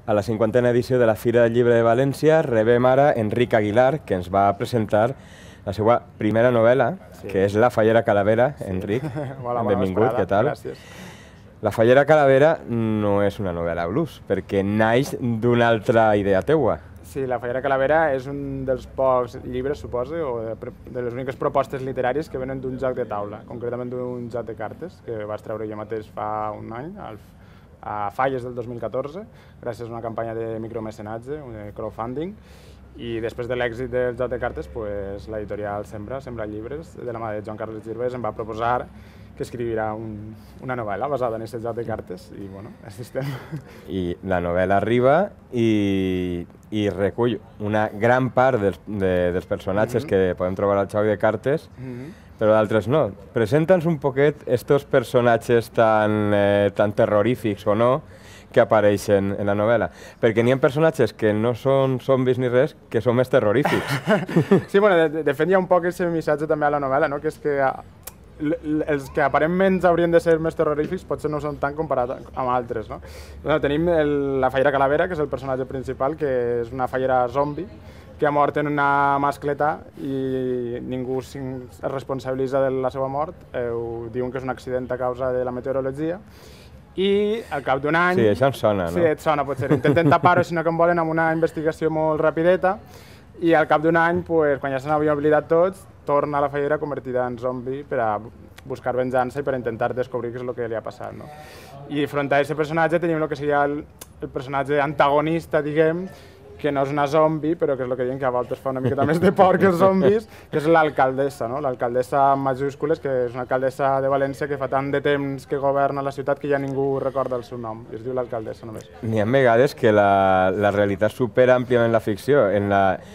A la 50a edició de la Fira del Llibre de València rebem ara Enric Aguilar, que ens va presentar la seva primera novel·la, que és La fallera calavera. Enric, benvingut, què tal? Gràcies. La fallera calavera no és una novel·la blues, perquè naix d'una altra idea teua. Sí, La fallera calavera és un dels pocs llibres, suposo, o de les úniques propostes literàries que venen d'un joc de taula, concretament d'un joc de cartes, que vaig treure jo mateix fa un any, a Falles del 2014, gràcies a una campanya de micromecenatge, de crowdfunding, i després de l'èxit del joc de cartes, l'editorial Sembra Llibres, de la mà de Joan Carles Girbes, em va proposar que escrivirà una novel·la basada en aquest joc de cartes, i bueno, així estem. I la novel·la arriba i recull una gran part dels personatges que podem trobar al joc de cartes, però d'altres no. Presenta'ns un poquet estos personatges tan terrorífics o no que apareixen en la novel·la. Perquè n'hi ha personatges que no són zombis ni res, que són més terrorífics. Sí, bueno, de fet hi ha un poc aquest missatge també a la novel·la, no? Que és que els que aparentment haurien de ser més terrorífics potser no són tant comparat amb altres, no? Tenim la fallera calavera, que és el personatge principal, que és una fallera zombi, que ha mort en una mascleta i ningú es responsabilitza de la seva mort. Diuen que és un accident a causa de la meteorologia. I al cap d'un any... Sí, això em sona, no? Sí, et sona, potser. Intenten tapar-ho, sinó que em volen amb una investigació molt rapideta, i al cap d'un any, quan ja se n'havien oblidat tots, torna a la fallera convertida en zombi per a buscar venjança i per intentar descobrir què és el que li ha passat, no? I front a aquest personatge tenim el que seria el personatge antagonista, diguem, que no és una zombi, però que és el que diuen que a voltes fa una miqueta més de por que els zombis, que és l'alcaldessa, no? L'alcaldessa amb majúscules, que és una alcaldessa de València que fa tant de temps que governa la ciutat que ja ningú recorda el seu nom, i es diu l'alcaldessa només. N'hi ha vegades que la realitat supera àmpliament la ficció. En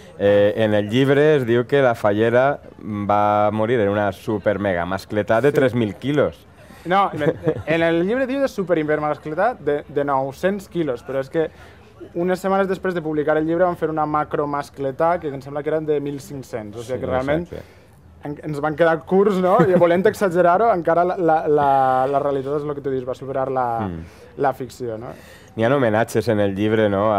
el llibre es diu que la fallera va morir en una super-mega mascletà de 3.000 quilos. No, en el llibre diu de super-hipermascletà de 900 quilos, però és que unes setmanes després de publicar el llibre van fer una macromascletà que em sembla que eren de 1.500, o sigui que realment ens van quedar curts, no? I volent exagerar-ho, encara la realitat és el que tu dius, va superar la ficció, no? N'hi ha homenatges en el llibre, no?,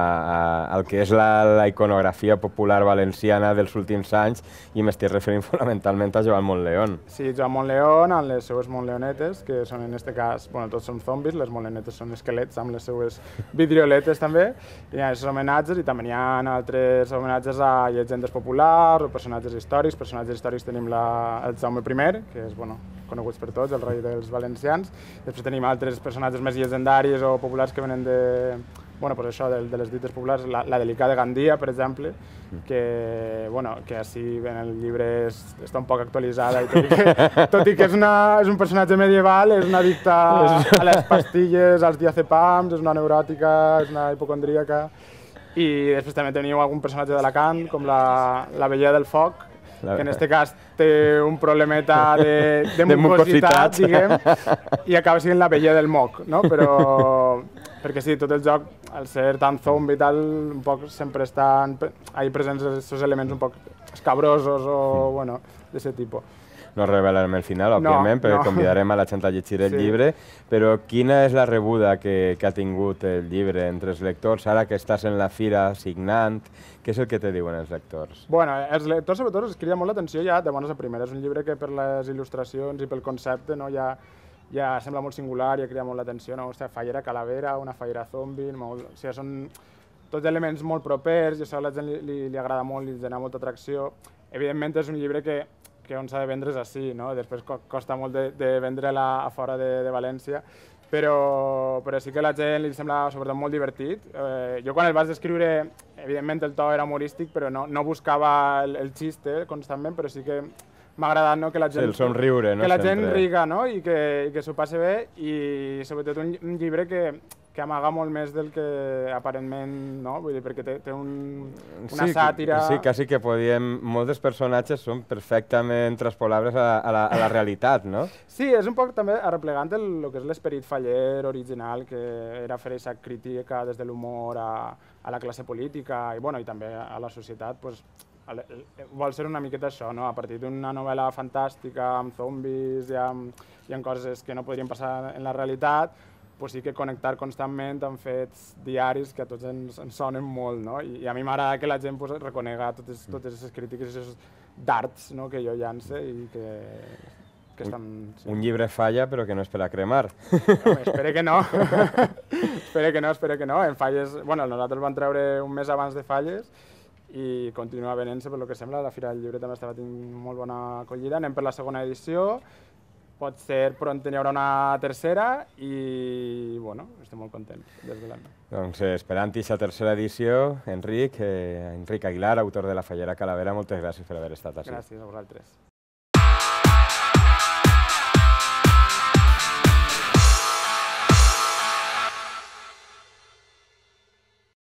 al que és la iconografia popular valenciana dels últims anys, i m'estic referint fonamentalment a Joan Montleón. Sí, Joan Montleón, amb les seues montleonetes, que són en aquest cas, bueno, tots són zombis, les montleonetes són esquelets amb les seues vidrioletes també, i hi ha aquests homenatges, i també hi ha altres homenatges a llegendes populars o personatges històrics tenim el Jaume I, que és, bueno, coneguts per tots, el rei dels valencians. Després tenim altres personatges més llegendaris o populars que venen de les dites populars, la delicada Gandia, per exemple, que així en el llibre està un poc actualitzada, i tot i que és un personatge medieval, és una addicta a les pastilles, als diazepams, és una neuròtica, és una hipocondríaca. I després també teniu algun personatge d'Alacant, com la Vella del Foc, que en aquest cas té un problemeta de mucositat, diguem, i acaba sent la Vella del Moc, no? Perquè sí, tot el joc, al ser tan zombi i tal, un poc sempre estan ahí presents aquests elements un poc escabrosos o, bueno, d'aquest tipus. No revelarem el final, òbviament, perquè convidarem a la gent a llegir el llibre, però quina és la rebuda que ha tingut el llibre entre els lectors, ara que estàs en la fira signant? Què és el que te diuen els lectors? Bueno, els lectors sobretot els crida molt l'atenció ja de bones a primeres. És un llibre que per les il·lustracions i pel concepte ja sembla molt singular, ja crida molt l'atenció, no? Fallera calavera, una fallera zombi, són tots elements molt propers, i això a la gent li agrada molt, li genera molta atracció. Evidentment és un llibre que on s'ha de vendre és així, no? Després costa molt de vendre-la a fora de València, però sí que a la gent li sembla sobretot molt divertit. Jo quan el vaig escriure, evidentment el to era humorístic, però no buscava el xiste constantment, però sí que m'ha agradat que la gent... El somriure, no? Que la gent riga, no? I que s'ho passi bé, i sobretot un llibre que amaga molt més del que aparentment, no? Vull dir, perquè té una sàtira... Sí, quasi que molts dels personatges són perfectament transpolables a la realitat, no? Sí, és un poc també arreplegant el que és l'esperit faller original, que era fer aquesta crítica des de l'humor a la classe política i també a la societat, vol ser una miqueta això, no? A partir d'una novel·la fantàstica, amb zombis i amb coses que no podrien passar en la realitat, pues sí que connectar constantment amb fets diaris que a tots ens sonen molt, no? I a mi m'agrada que la gent pues, reconega totes aquestes crítiques i aquests darts, no? Que jo llance i que estan... Sí. Un llibre falla, però que no és per a cremar. Home, espero que no. espero que no. En Falles, bueno, nosaltres vam treure un mes abans de Falles i continua venent-se, per lo que sembla. La Fira del Llibre també estava tenint molt bona acollida. Anem per la segona edició. Pot ser pront n'hi haurà una tercera i, bueno, estem molt contents des de l'any. Doncs esperant aquesta tercera edició, Enric Aguilar, autor de La Fallera Calavera, moltes gràcies per haver estat així. Gràcies a vosaltres.